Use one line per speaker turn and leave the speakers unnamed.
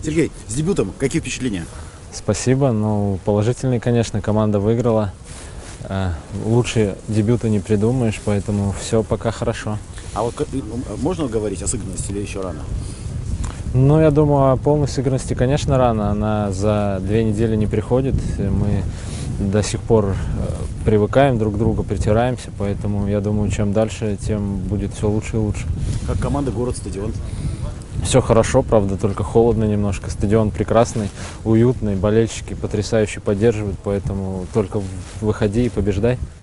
Сергей, с дебютом какие впечатления?
Спасибо. Ну, положительный, конечно, команда выиграла. Лучше дебюта не придумаешь, поэтому все пока хорошо.
А вот можно говорить о сыгранности или еще рано?
Ну, я думаю, о полной сыгранности, конечно, рано. Она за 2 недели не приходит. Мы до сих пор привыкаем друг к другу, притираемся, поэтому я думаю, чем дальше, тем будет все лучше и лучше.
Как команда, город, стадион?
Все хорошо, правда, только холодно немножко. Стадион прекрасный, уютный, болельщики потрясающе поддерживают, поэтому только выходи и побеждай.